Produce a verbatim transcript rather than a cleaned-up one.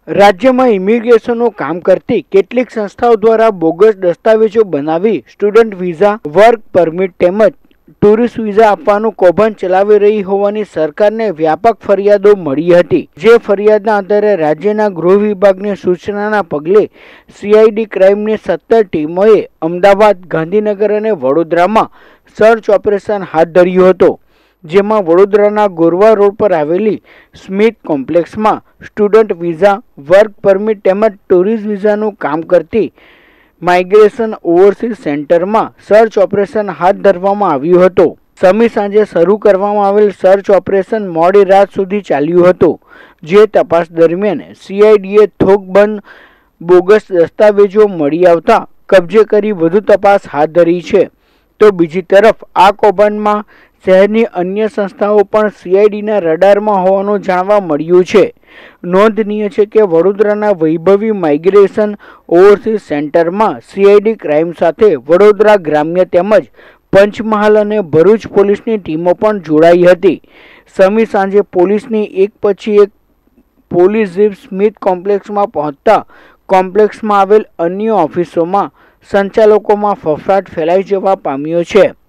રાજ્યમાં ઇમિગ્રેશનનું કામ કરતી કેટલીક સંસ્થાઓ દ્વારા બોગસ દસ્તાવેજો બનાવી સ્ટુડન્ટ વિઝા, વર્ક પરમિટ તેમજ ટુરિસ્ટ વિઝા આપવાનું કૌભાંડ ચલાવી રહી હોવાની સરકારને વ્યાપક ફરિયાદો મળી હતી, જે ફરિયાદના આધારે રાજ્યના ગૃહ વિભાગની સૂચનાના પગલે સીઆઈડી ક્રાઇમની સત્તર ટીમોએ અમદાવાદ, ગાંધીનગર અને વડોદરામાં સર્ચ ઓપરેશન હાથ ધર્યું હતું, જેમાં વડોદરાના ગોરવા રોડ પર આવેલી સ્મિથ કોમ્પ્લેક્સમાં સ્ટુડન્ટ વિઝા, વર્ક પરમિટ તેમજ ટુરિસ્ટ વિઝાનું કામ કરતી માઇગ્રેશન ઓવરસીઝ સેન્ટરમાં સર્ચ ઓપરેશન હાથ ધરવામાં આવ્યું હતું. સમી સાંજે શરૂ કરવામાં આવેલ સર્ચ ઓપરેશન મોડી રાત સુધી ચાલ્યું હતું, જે તપાસ દરમિયાન સીઆઈડીએ થોકબંધ બોગસ દસ્તાવેજો મળી આવતા કબજે કરી વધુ તપાસ હાથ ધરી છે. તો બીજી તરફ આ કૌભાંડમાં શહેરની અન્ય સંસ્થાઓ પણ સીઆઈડીના રડારમાં હોવાનું જાણવા મળ્યું છે. નોંધનીય છે કે વડોદરાના વૈભવી માઇગ્રેશન ઓવરસીઝ સેન્ટરમાં સીઆઈડી ક્રાઇમ સાથે વડોદરા ગ્રામ્ય તેમજ પંચમહાલ અને ભરૂચ પોલીસની ટીમો પણ જોડાઈ હતી. સમી સાંજે પોલીસની એક પછી એક પોલીસ જીપ સ્મિથ કોમ્પ્લેક્સમાં પહોંચતા કોમ્પ્લેક્સમાં આવેલ અન્ય ઓફિસોમાં સંચાલકોમાં ફફડાટ ફેલાઈ જવા પામ્યો છે.